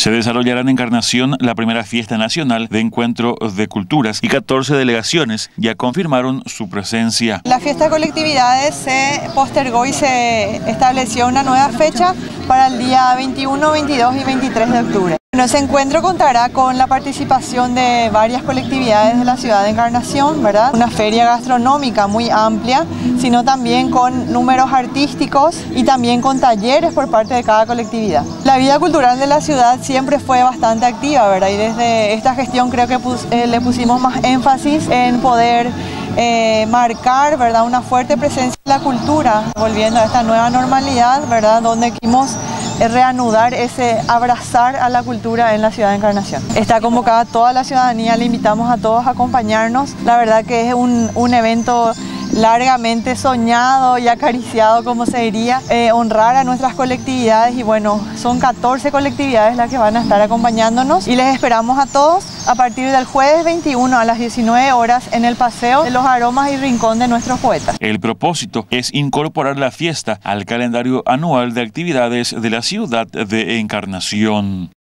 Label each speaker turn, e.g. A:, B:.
A: Se desarrollará en Encarnación la primera fiesta nacional de encuentro de culturas y 14 delegaciones ya confirmaron su presencia.
B: La fiesta de colectividades se postergó y se estableció una nueva fecha para el día 21, 22 y 23 de octubre. Ese encuentro contará con la participación de varias colectividades de la ciudad de Encarnación, ¿verdad? Una feria gastronómica muy amplia, sino también con números artísticos y también con talleres por parte de cada colectividad. La vida cultural de la ciudad siempre fue bastante activa, ¿verdad? Y desde esta gestión creo que le pusimos más énfasis en poder marcar, ¿verdad?, una fuerte presencia de la cultura, volviendo a esta nueva normalidad, ¿verdad?, donde quisimos reanudar ese abrazar a la cultura en la ciudad de Encarnación. Está convocada toda la ciudadanía, le invitamos a todos a acompañarnos. La verdad que es un evento largamente soñado y acariciado, como se diría, honrar a nuestras colectividades y bueno, son 14 colectividades las que van a estar acompañándonos y les esperamos a todos a partir del jueves 21 a las 19 horas en el Paseo de los Aromas y Rincón de nuestros poetas.
A: El propósito es incorporar la fiesta al calendario anual de actividades de la ciudad de Encarnación.